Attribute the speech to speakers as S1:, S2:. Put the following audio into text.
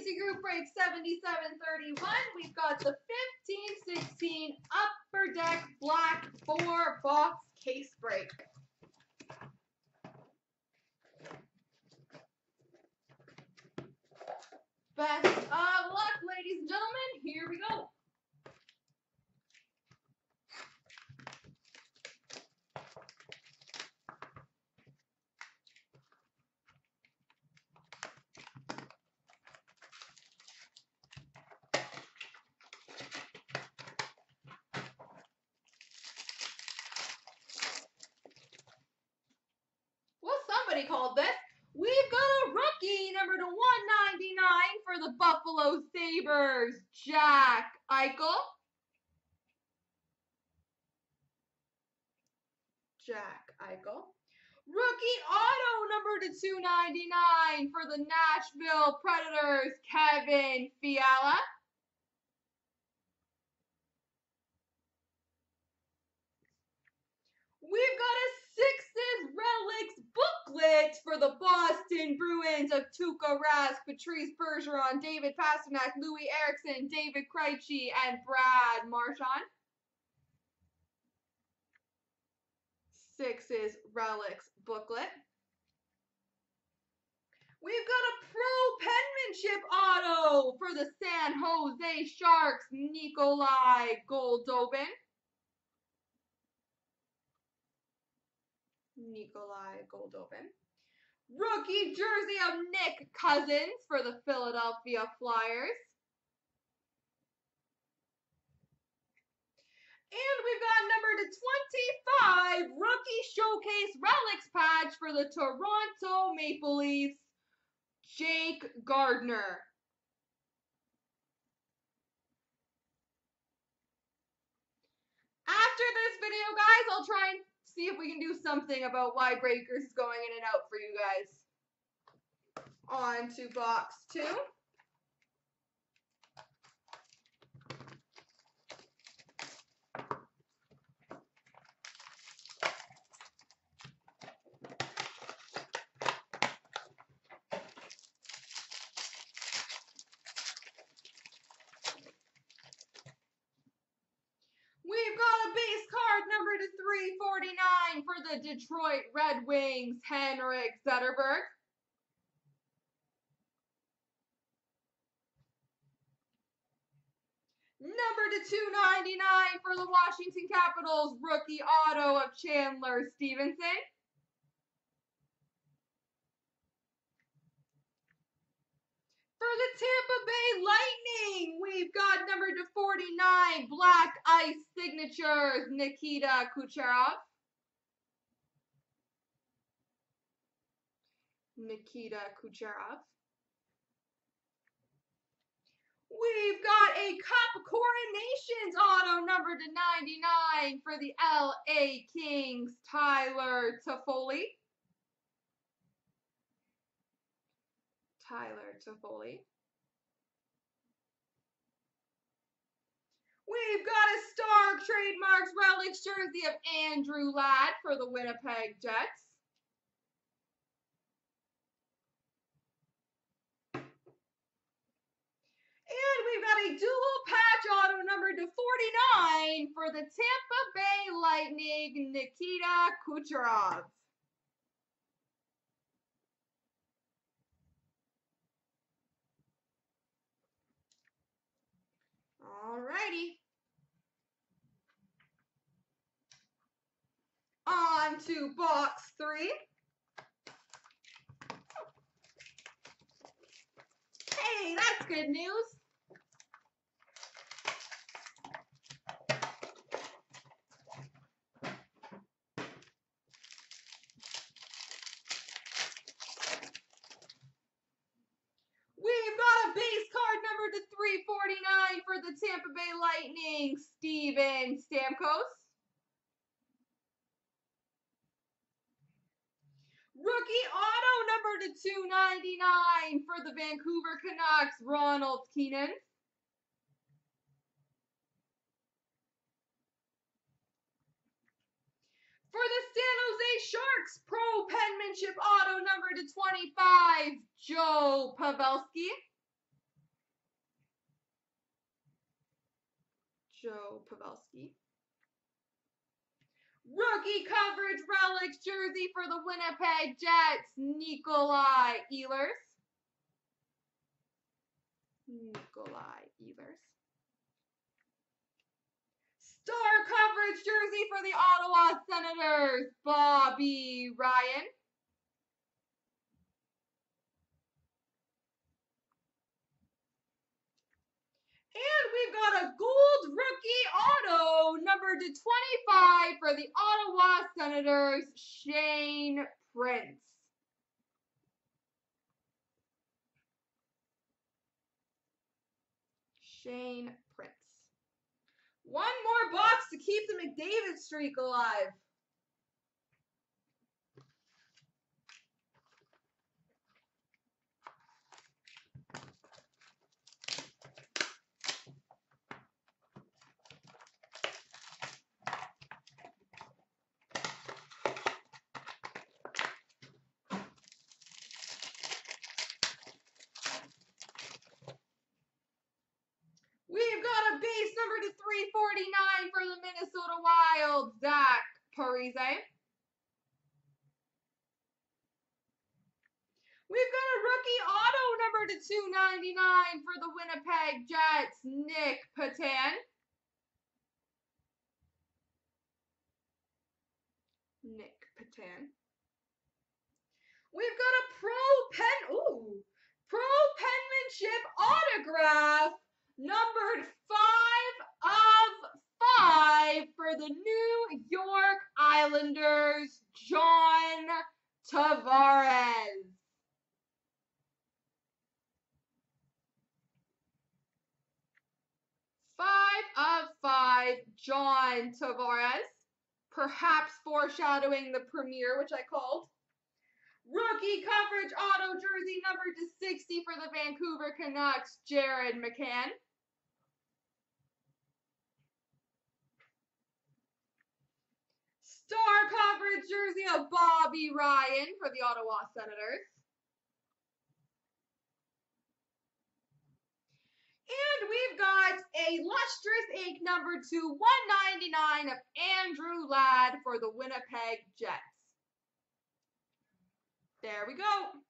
S1: into group break 7731. We've got the 15-16 Upper Deck Black 4-box case break. Best of luck, ladies and gentlemen. Here we go. Well, somebody called this. We've got a rookie, number to 199 for the Buffalo Sabres, Jack Eichel. Jack Eichel. Rookie auto, number to 299 for the Nashville Predators, Kevin Fiala. We've got a Sixes Relics booklet for the Boston Bruins of Tuukka Rask, Patrice Bergeron, David Pastrnak, Louis Eriksson, David Krejci, and Brad Marchand. Sixes Relics booklet. We've got a pro penmanship auto for the San Jose Sharks, Nikolai Goldobin. Rookie jersey of Nick Cousins for the Philadelphia Flyers. And we've got number to 25, rookie showcase relics patch for the Toronto Maple Leafs, Jake Gardiner. After this video, guys, I'll try and see if we can do something about why Breakers is going in and out for you guys. On to box 2. We've got a base card number to 349 for the Detroit Red Wings, Henrik Zetterberg. Number to 299 for the Washington Capitals, rookie auto of Chandler Stevenson. For the Tampa Bay Lightning, we've got number to 49, Black Ice Signatures, Nikita Kucherov. We've got a Cup Coronations auto, number to 99 for the LA Kings, Tyler Toffoli. We've got a Star Trademarks Relics jersey of Andrew Ladd for the Winnipeg Jets. And we've got a dual patch auto number to 49 for the Tampa Bay Lightning, Nikita Kucherov. Alrighty. On to box 3. Hey, that's good news. We've got a base card number to 349 for the Tampa Bay Lightning, Steven Stamkos. Rookie auto number to 299 for the Vancouver Canucks, Ronald Keenan. For the San Jose Sharks, pro penmanship auto number to 25, Joe Pavelski. Joe Pavelski. Rookie coverage relics jersey for the Winnipeg Jets, Nikolai Ehlers. Star coverage jersey for the Ottawa Senators, Bobby Ryan. And we've got a gold rookie auto, number 25 for the Ottawa Senators, Shane Prince. Shane Prince. One more box to keep the McDavid streak alive. We've got a base number to 349 for the Minnesota Wild, Zach Parise. We've got a rookie auto number to 299 for the Winnipeg Jets, Nick Petan. We've got a pro penmanship autograph numbered 5 of 5 for the New York Islanders, John Tavares. 5 of 5, John Tavares. Perhaps foreshadowing the premiere, which I called. Rookie coverage auto jersey number to 60 for the Vancouver Canucks, Jared McCann. Star coverage jersey of Bobby Ryan for the Ottawa Senators. And we've got a lustrous ink number to 199 of Andrew Ladd for the Winnipeg Jets. There we go.